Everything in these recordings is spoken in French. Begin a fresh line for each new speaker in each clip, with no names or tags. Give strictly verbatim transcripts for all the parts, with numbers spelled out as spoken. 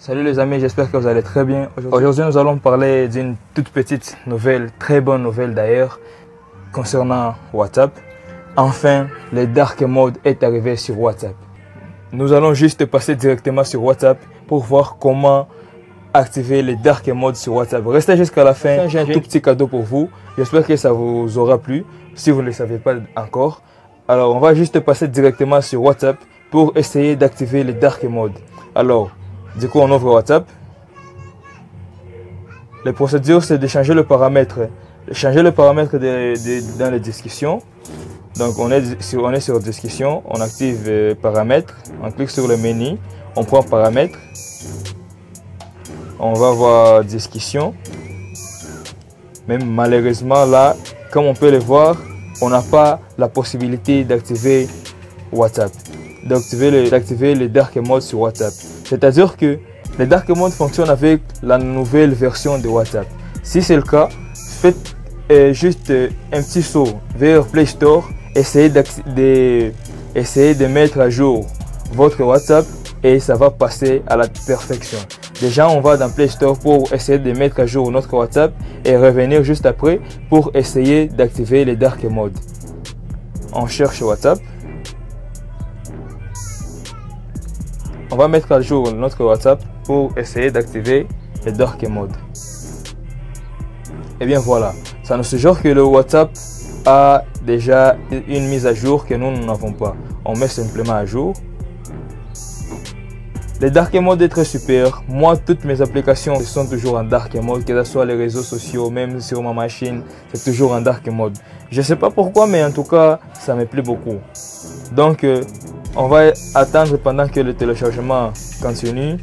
Salut les amis, j'espère que vous allez très bien. Aujourd'hui, nous allons parler d'une toute petite nouvelle, très bonne nouvelle d'ailleurs, concernant WhatsApp. Enfin, le dark mode est arrivé sur WhatsApp. Nous allons juste passer directement sur WhatsApp pour voir comment activer le dark mode sur WhatsApp. Restez jusqu'à la fin, j'ai un tout petit cadeau pour vous. J'espère que ça vous aura plu, si vous ne le savez pas encore. Alors, on va juste passer directement sur WhatsApp pour essayer d'activer le dark mode. Alors, du coup, on ouvre WhatsApp. La procédure, c'est de changer le paramètre. Changer le paramètre de, de, dans les discussions. Donc, on est sur, on est sur discussion. On active euh, paramètres. On clique sur le menu. On prend paramètres. On va voir discussion. Même malheureusement, là, comme on peut le voir, on n'a pas la possibilité d'activer WhatsApp. D'activer le, d'activer le dark mode sur WhatsApp. C'est-à-dire que le dark mode fonctionne avec la nouvelle version de WhatsApp. Si c'est le cas, faites euh, juste euh, un petit saut vers Play Store, essayez de, essayez de mettre à jour votre WhatsApp et ça va passer à la perfection. Déjà, on va dans Play Store pour essayer de mettre à jour notre WhatsApp et revenir juste après pour essayer d'activer le dark mode. On cherche WhatsApp. On va mettre à jour notre WhatsApp pour essayer d'activer le dark mode. Et bien voilà, ça nous suggère que le WhatsApp a déjà une mise à jour que nous n'avons pas. On met simplement à jour. Le dark mode est très super. Moi, toutes mes applications sont toujours en dark mode, que ce soit les réseaux sociaux, même sur ma machine, c'est toujours en dark mode. Je ne sais pas pourquoi, mais en tout cas, ça me plaît beaucoup. Donc, euh, on va attendre pendant que le téléchargement continue.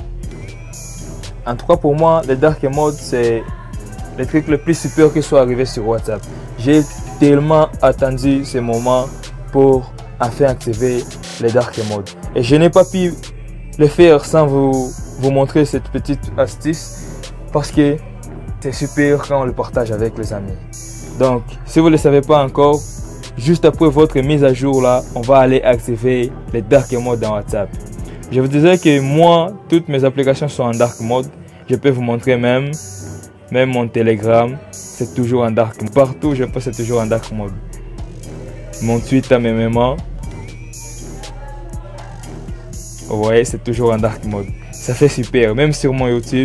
En tout cas, pour moi, le dark mode, c'est le truc le plus super qui soit arrivé sur WhatsApp. J'ai tellement attendu ce moment pour enfin activer le dark mode. Et je n'ai pas pu le faire sans vous, vous montrer cette petite astuce parce que c'est super quand on le partage avec les amis. Donc, si vous ne le savez pas encore, juste après votre mise à jour là, on va aller activer le dark mode dans WhatsApp. Je vous disais que moi, toutes mes applications sont en dark mode. Je peux vous montrer même, même mon Telegram, c'est toujours en dark mode. Partout, je passe, c'est toujours en dark mode. Mon Twitter, mes mémoires. Vous voyez, c'est toujours en dark mode. Ça fait super. Même sur mon YouTube,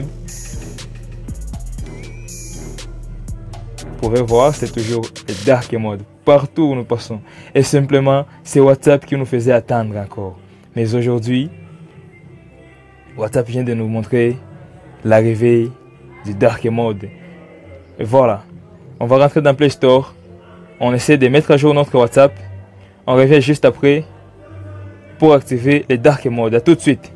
vous pouvez voir, c'est toujours le dark mode. Partout où nous passons. Et simplement, c'est WhatsApp qui nous faisait attendre encore. Mais aujourd'hui, WhatsApp vient de nous montrer l'arrivée du dark mode. Et voilà. On va rentrer dans Play Store. On essaie de mettre à jour notre WhatsApp. On revient juste après pour activer le dark mode. À tout de suite.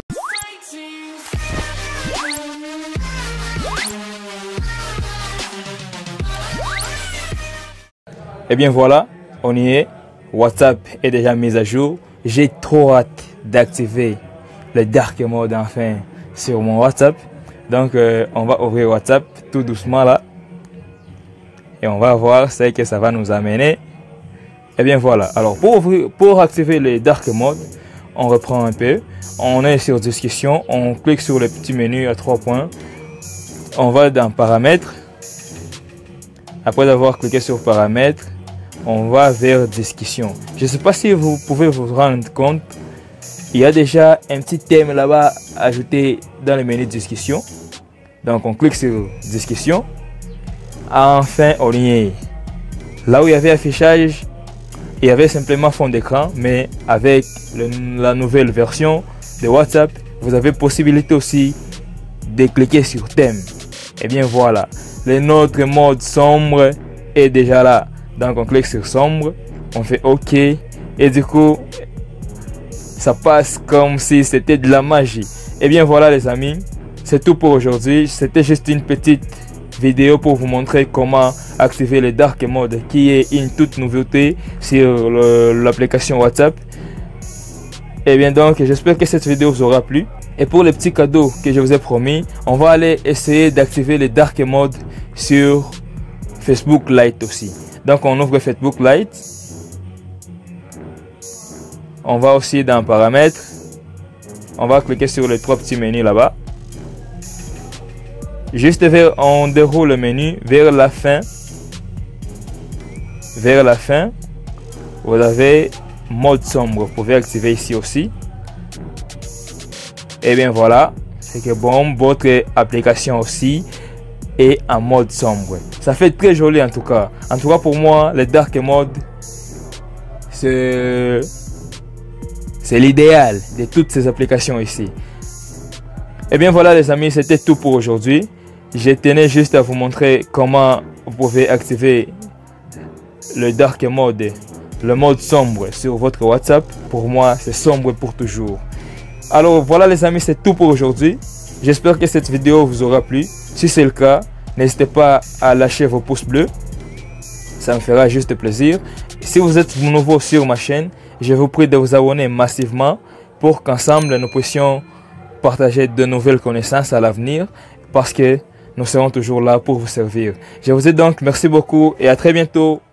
Et bien voilà, on y est. WhatsApp est déjà mis à jour. J'ai trop hâte d'activer le dark mode enfin sur mon WhatsApp. Donc euh, on va ouvrir WhatsApp tout doucement là. Et on va voir ce que ça va nous amener. Et bien voilà, alors pour, ouvrir, pour activer le dark mode, on reprend un peu. On est sur discussion, on clique sur le petit menu à trois points. On va dans paramètres. Après avoir cliqué sur paramètres, on va vers discussion. Je ne sais pas si vous pouvez vous rendre compte, il y a déjà un petit thème là-bas ajouté dans le menu discussion. Donc on clique sur discussion. Enfin, on y est. Là où il y avait affichage, il y avait simplement fond d'écran, mais avec le, la nouvelle version de WhatsApp, vous avez possibilité aussi de cliquer sur thème. Et bien voilà, le notre mode sombre est déjà là. Donc on clique sur sombre, on fait OK et du coup ça passe comme si c'était de la magie. Et bien voilà les amis, c'est tout pour aujourd'hui. C'était juste une petite vidéo pour vous montrer comment activer le dark mode qui est une toute nouveauté sur l'application WhatsApp. Et bien donc j'espère que cette vidéo vous aura plu. Et pour les petits cadeaux que je vous ai promis, on va aller essayer d'activer le dark mode sur Facebook Lite aussi. Donc on ouvre Facebook Lite. On va aussi dans paramètres. on va cliquer sur les trois petits menus là-bas. Juste vers, on déroule le menu vers la fin. Vers la fin, vous avez mode sombre. Vous pouvez activer ici aussi. Et bien voilà, c'est que bon, votre application aussi est en mode sombre. Ça fait très joli en tout cas. En tout cas pour moi, le dark mode, c'est c'est l'idéal de toutes ces applications ici. Et bien voilà les amis, c'était tout pour aujourd'hui. Je tenais juste à vous montrer comment vous pouvez activer le dark mode, le mode sombre sur votre WhatsApp. Pour moi, c'est sombre pour toujours. Alors voilà les amis, c'est tout pour aujourd'hui. J'espère que cette vidéo vous aura plu. Si c'est le cas, n'hésitez pas à lâcher vos pouces bleus. Ça me fera juste plaisir. Si vous êtes nouveau sur ma chaîne, je vous prie de vous abonner massivement pour qu'ensemble nous puissions partager de nouvelles connaissances à l'avenir, parce que nous serons toujours là pour vous servir. Je vous dis donc merci beaucoup et à très bientôt.